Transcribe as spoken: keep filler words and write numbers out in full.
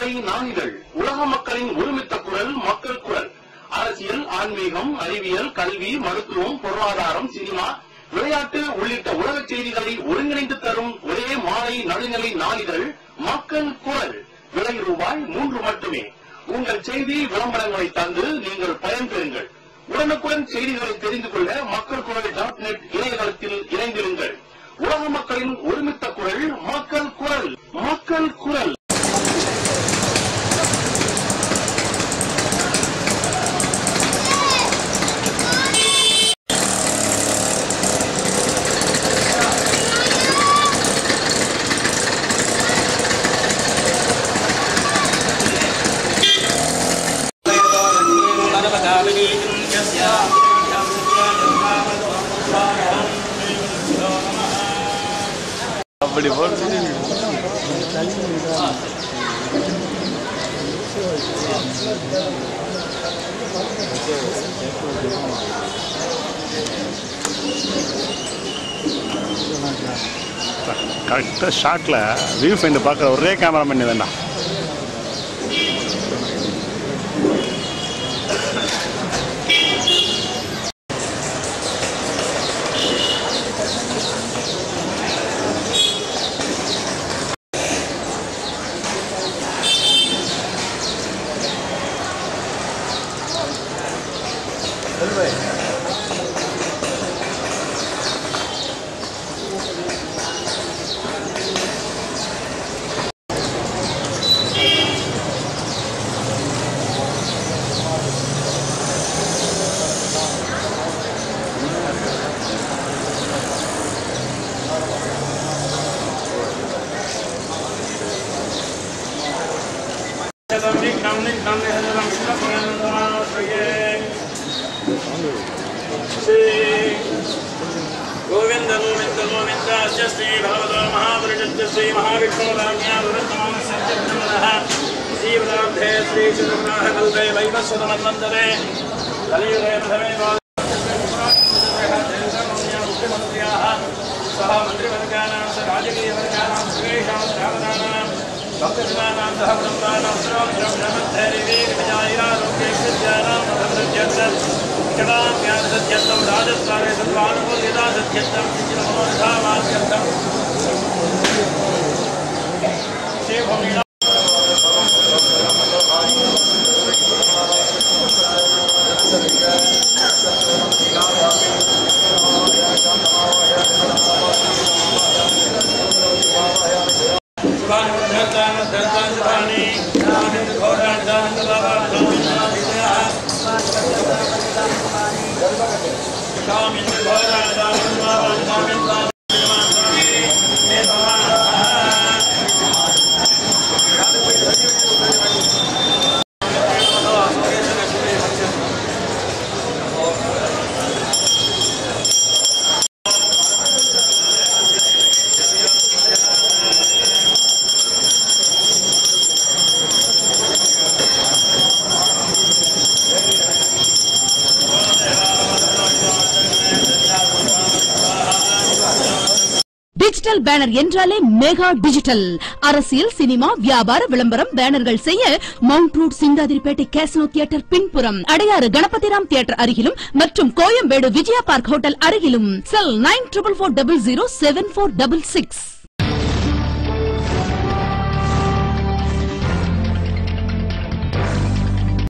நடுநிலை நாளிதழ் உலக மக்களின் ஒருமித்த குரல் மக்கள் குரல். அரசியல், ஆன்மீகம், அறிவியல், கல்வி, மருத்துவம், பொருளாதாரம், சினிமா, விளையாட்டு உள்ளிட்ட உலக செய்திகளை ஒருங்கிணைந்து தரும் ஒரே மாலை நடுநிலை நாளிதழ் மக்கள் குரல். விலை ரூபாய் மூன்று மட்டுமே. உங்கள் செய்தி விளம்பரங்களை தந்து நீங்கள் பயன்பெறுங்கள். உடனுக்குடன் செய்திகளை தெரிந்து கொள்ள மக்கள் குரல் டாட் நெட் இணையதளத்தில் இணைந்திருங்கள். உலக மக்களின் ஒருமித்த குரல் மக்கள் குரல். மக்கள் குரல். அப்படி போட்டு கரெக்டாக ஷாட்டில் வியூ ஃபைண்ட் பார்க்குற ஒரே கேமராமேன் வேண்டாம். गोविंद गोविंद गोविंद श्री भगवतो महापुरुषस्य श्री महाविष्णुराज्ञावृत्तमानसत्यब्रह्मणः श्रीवराब्धे श्री चतुर्नाहकल्पे वैवस्वतमन्वन्तरे कलियुगे प्रथमे मुख्यमन्त्र्याः सह मन्त्रिवर्गाणां स राजकीयवर्गाणां सर्वेषां श्रावकानां भक्तजनानां सह कुटुम्बानां सर्वब्रह्मस्थैर्यविजयारोग्यैश्वर्याणां मधुरत्यर्थं क्षणां ज्ञानसत्यर्थं राजस्वारे सर्वानुकूल्यता सत्यर्थं चिन्मनोधावाक्यर्थं श्रीभूमिना டிஜிட்டல் பேனர் என்றாலே மெகா டிஜிட்டல். அரசியல், சினிமா, வியாபார விளம்பரம் பேனர்கள் செய்ய Mount Road Chintadripet Casino theatre பின்புறம், அடையாறு கணபதிராம் தியேட்டர் அருகிலும் மற்றும் கோயம்பேடு விஜயா பார்க் ஹோட்டல் அருகிலும். Cell nine triple four double zero seven four double six.